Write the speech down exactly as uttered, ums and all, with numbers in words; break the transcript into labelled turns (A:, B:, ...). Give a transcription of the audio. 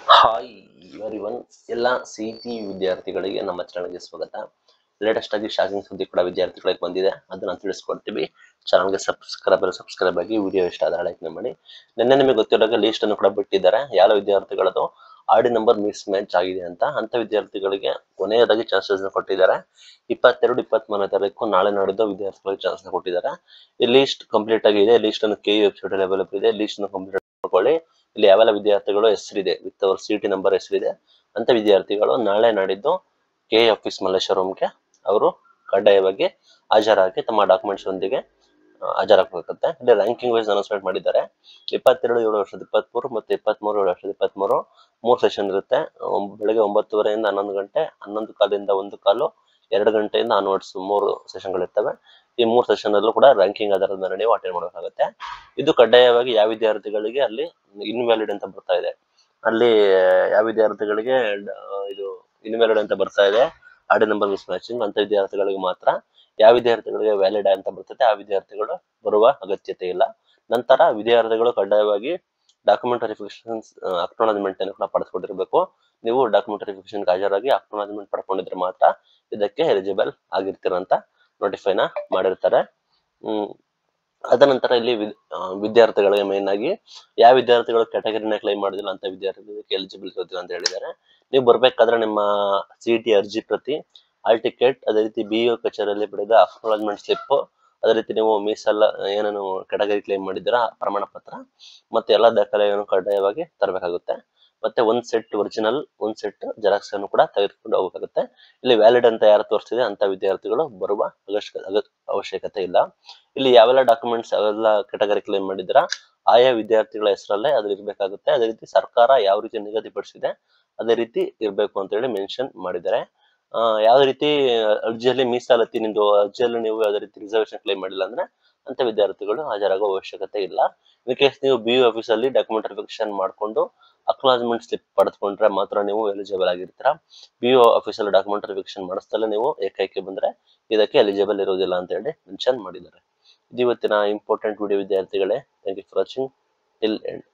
A: Hi everyone, ಎಲ್ಲ C T ವಿದ್ಯಾರ್ಥಿಗಳಿಗೆ ನಮ್ಮ ಚಾನಲ್ಗೆ ಸ್ವಾಗತ. ಲೇಟೆಸ್ಟ್ ಆಗಿ ಶಾಕಿಂಗ್ ಸುದ್ದಿ ಕೂಡ ವಿದ್ಯಾರ್ಥಿಗಳಿಗೆ ಬಂದಿದೆ, ಅದನ್ನ ತಿಳಿಸ್ಕೊಡ್ತೀವಿ. ಚಾನಲ್ಗೆ ಸಬ್ಸ್ಕ್ರೈಬ್ ಸಬ್ಸ್ಕ್ರೈಬ್ ಆಗಿ, ವಿಡಿಯೋ ಇಷ್ಟ ಆದ ಲೈಕ್ ಮಾಡಿ. ನಿನ್ನೆ ನಿಮಗೆ ಗೊತ್ತಿರೋ ಲೀಸ್ಟ್ ಅನ್ನು ಕೂಡ ಬಿಟ್ಟಿದ್ದಾರೆ, ಯಾವ ವಿದ್ಯಾರ್ಥಿಗಳದ್ದು ಆಡಿ ನಂಬರ್ ಮಿಸ್ ಮ್ಯಾಚ್ ಆಗಿದೆ ಅಂತ. ಅಂತ ವಿದ್ಯಾರ್ಥಿಗಳಿಗೆ ಕೊನೆಯದಾಗಿ ಚಾನ್ಸಸ್ ಕೊಟ್ಟಿದ್ದಾರೆ. ಇಪ್ಪತ್ತೆರಡು ಇಪ್ಪತ್ತ್ ಮೂರನೇ ತಾರೀಕು ನಾಳೆ ನಾಡಿದ್ದು ವಿದ್ಯಾರ್ಥಿಗಳಿಗೆ ಚಾನ್ಸ್ ಕೊಟ್ಟಿದ್ದಾರೆ. ಈ ಲೀಸ್ಟ್ ಕಂಪ್ಲೀಟ್ ಆಗಿದೆ. ಲೀಸ್ಟ್ ಅನ್ನು ಕೆ ವೆಬ್ಸೈಟ್ ಅಲ್ಲಿ ಅವೈಲೇಬಲ್ ಇದೆ. ಲೀಸ್ಟ್ ಅನ್ನು ಕಂಪ್ಲೀಟ್ ಮಾಡ್ಕೊಳ್ಳಿ. ಇಲ್ಲಿ ಯಾವೆಲ್ಲ ವಿದ್ಯಾರ್ಥಿಗಳು ಹೆಸರಿದೆ with our C T number ಹೆಸರಿದೆ ಅಂತ ವಿದ್ಯಾರ್ಥಿಗಳು ನಾಳೆ ನಾಡಿದ್ದು ಕೆ ಆಫೀಸ್ ಮಲ್ಲೇಶ್ವರಂಗೆ ಅವರು ಕಡ್ಡಾಯವಾಗಿ ಹಾಜರಾಗಿ ತಮ್ಮ ಡಾಕ್ಯುಮೆಂಟ್ಸ್ ಒಂದಿಗೆ ಹಾಜರಾಗಬೇಕಾಗುತ್ತೆ. ಇಲ್ಲಿ ರ್ಯಾಂಕಿಂಗ್ ವೈಸ್ ಅನೌನ್ಸ್ಮೆಂಟ್ ಮಾಡಿದ್ದಾರೆ. ಇಪ್ಪತ್ತೆರಡು ಏಳು ವರ್ಷದ ಇಪ್ಪತ್ಮೂರು ಮತ್ತೆ ಇಪ್ಪತ್ಮೂರು ಏಳು ವರ್ಷದ ಇಪ್ಪತ್ಮೂರು ಮೂರು ಸೆಷನ್ ಇರುತ್ತೆ. ಬೆಳಗ್ಗೆ ಒಂಬತ್ತುವರೆಯಿಂದ ಹನ್ನೊಂದು ಗಂಟೆ, ಹನ್ನೊಂದು ಕಾಲಿಂದ ಒಂದು ಕಾಲು, ಎರಡು ಗಂಟೆಯಿಂದ ಆನ್ವರ್ಡ್ಸ್ ಮೂರು ಸೆಷನ್ಗಳಿರ್ತವೆ. ಈ ಮೂರು ಸೆಷನ್ ಅಲ್ಲೂ ಕೂಡ ರ್ಯಾಂಕಿಂಗ್ ಆಧಾರದ ಮೇಲೆ ನೀವು ಅಟೆಂಡ್ ಮಾಡಬೇಕಾಗುತ್ತೆ. ಇದು ಕಡ್ಡಾಯವಾಗಿ ಯಾವ ವಿದ್ಯಾರ್ಥಿಗಳಿಗೆ ಅಲ್ಲಿ ಇನ್ವ್ಯಾಲಿಡ್ ಅಂತ ಬರ್ತಾ ಇದೆ, ಅಲ್ಲಿ ಯಾವ ವಿದ್ಯಾರ್ಥಿಗಳಿಗೆ ಇದು ಇನ್ವ್ಯಾಲಿಡ್ ಅಂತ ಬರ್ತಾ ಇದೆ ಆಡಿ ನಂಬರ್ ಮಿಸ್ ಮ್ಯಾಚಿಂಗ್ ಅಂತ ವಿದ್ಯಾರ್ಥಿಗಳಿಗೆ ಮಾತ್ರ. ಯಾವ ವಿದ್ಯಾರ್ಥಿಗಳಿಗೆ ವ್ಯಾಲಿಡ್ ಅಂತ ಬರ್ತದೆ ಆ ವಿದ್ಯಾರ್ಥಿಗಳು ಬರುವ ಅಗತ್ಯತೆ ಇಲ್ಲ. ನಂತರ ವಿದ್ಯಾರ್ಥಿಗಳು ಕಡ್ಡಾಯವಾಗಿ ಡಾಕ್ಯುಮೆಂಟ್ ವೆರಿಫಿಕೇಶನ್ ಅಕ್ನಾಲಜ್ಮೆಂಟ್ ಅನ್ನು ಕೂಡ ಪಡೆದುಕೊಂಡಿರಬೇಕು. ನೀವು ಡಾಕ್ಯುಮೆಂಟ್ ವೆರಿಫಿಕೇಶನ್ ಹಾಜರಾಗಿ ಅಕ್ನಾಲಜ್ಮೆಂಟ್ ಪಡ್ಕೊಂಡಿದ್ರೆ ಮಾತ್ರ ಇದಕ್ಕೆ ಎಲಿಜಿಬಲ್ ಆಗಿರ್ತೀರಂತ ನೋಟಿಫೈನ ಮಾಡಿರ್ತಾರೆ. ಹ್ಮ್ ಅದ ನಂತರ ಇಲ್ಲಿ ವಿದ್ಯಾರ್ಥಿಗಳಿಗೆ ಮೇನ್ ಆಗಿ ಯಾವ ವಿದ್ಯಾರ್ಥಿಗಳು ಕ್ಯಾಟಗರಿನ ಕ್ಲೈಮ್ ಮಾಡಿದಿಲ್ಲ ಅಂತ ವಿದ್ಯಾರ್ಥಿಗಳಿಗೆ ಎಲಿಜಿಬಲ್ ಇರೋದಿಲ್ಲ ಅಂತ ಹೇಳಿದ್ದಾರೆ. ನೀವು ಬರ್ಬೇಕಾದ್ರೆ ನಿಮ್ಮ ಸಿ ಟಿ ಅರ್ಜಿ ಪ್ರತಿ, ಹಾಲ್ ಟಿಕೆಟ್, ಅದೇ ರೀತಿ ಬಿ ಇ ಕಚೇರಿಯಲ್ಲಿ ಪಡೆದ ಅಕ್ನಾಲಜ್ಮೆಂಟ್ ಸ್ಲಿಪ್, ಅದೇ ರೀತಿ ನೀವು ಮೀಸಲ ಏನೇನು ಕ್ಯಾಟಗರಿ ಕ್ಲೈಮ್ ಮಾಡಿದ್ದೀರಾ ಪ್ರಮಾಣ ಪತ್ರ ಮತ್ತೆ ಎಲ್ಲ ದಾಖಲೆಯನ್ನು ಕಡ್ಡಾಯವಾಗಿ ತರಬೇಕಾಗುತ್ತೆ. ಮತ್ತೆ ಒಂದ್ ಸೆಟ್ ಒರಿಜಿನಲ್, ಒಂದ್ ಸೆಟ್ ಜೆರಾಕ್ಸ್ ಅನ್ನು ಕೂಡ ತೆಗೆದುಕೊಂಡು ಹೋಗಬೇಕಾಗುತ್ತೆ. ಇಲ್ಲಿ ವ್ಯಾಲಿಡ್ ಅಂತ ಯಾರು ತೋರಿಸ್ತಿದೆ ಅಂತ ವಿದ್ಯಾರ್ಥಿಗಳು ಬರುವ ಅವಶ್ಯಕತೆ ಇಲ್ಲ. ಇಲ್ಲಿ ಯಾವೆಲ್ಲ ಡಾಕ್ಯುಮೆಂಟ್ಸ್ ಯಾವೆಲ್ಲ ಕ್ಯಾಟಗರಿ ಕ್ಲೈಮ್ ಮಾಡಿದ್ರ ಆಯಾ ವಿದ್ಯಾರ್ಥಿಗಳ ಹೆಸರಲ್ಲೇ ಅದ್ರ ಇರ್ಬೇಕಾಗುತ್ತೆ. ಅದೇ ರೀತಿ ಸರ್ಕಾರ ಯಾವ ರೀತಿ ನಿಗದಿಪಡಿಸಿದೆ ಅದೇ ರೀತಿ ಇರ್ಬೇಕು ಅಂತ ಹೇಳಿ ಮೆನ್ಷನ್ ಮಾಡಿದ್ದಾರೆ. ಅಹ್ ಯಾವ್ದೇ ರೀತಿ ಅರ್ಜಿಯಲ್ಲಿ ಮೀಸಲಾತಿ ನಿಂದು ಅರ್ಜಿಯಲ್ಲಿ ನೀವು ಯಾವ್ದೇ ರೀತಿ ರಿಸರ್ವೇಶನ್ ಕ್ಲೈಮ್ ಮಾಡಿಲ್ಲ ಅಂದ್ರೆ ಅಂತ ವಿದ್ಯಾರ್ಥಿಗಳು ಹಾಜರಾಗುವ ಅವಶ್ಯಕತೆ ಇಲ್ಲ. ಇನ್ ಕೇಸ್ ನೀವು ಬಿ ಯು ಆಫೀಸ್ ಅಲ್ಲಿ ಡಾಕ್ಯುಮೆಂಟ್ ವೆರಿಫಿಕೇಶನ್ ಮಾಡ್ಕೊಂಡು ಅಕ್ನಾಲಜ್ಮೆಂಟ್ ಸ್ಲಿಪ್ ಪಡೆದುಕೊಂಡ್ರೆ ಮಾತ್ರ ನೀವು ಎಲಿಜಿಬಲ್ ಆಗಿರ್ತೀರಾ. ಬಿ ಯು ಆಫೀಸ್ ಅಲ್ಲಿ ಡಾಕ್ಯುಮೆಂಟ್ ವೆರಿಫಿಕೇಶನ್ ಮಾಡಿಸ್ತಲೇ ನೀವು ಏಕೈಕೆ ಬಂದ್ರೆ ಇದಕ್ಕೆ ಎಲಿಜಿಬಲ್ ಇರುವುದಿಲ್ಲ ಅಂತ ಹೇಳಿ ಮೆನ್ಷನ್ ಮಾಡಿದ್ದಾರೆ. ಇದು ಇವತ್ತಿನ ಇಂಪಾರ್ಟೆಂಟ್ ವಿಡಿಯೋ ವಿದ್ಯಾರ್ಥಿಗಳೇ. Thank you for watching till end.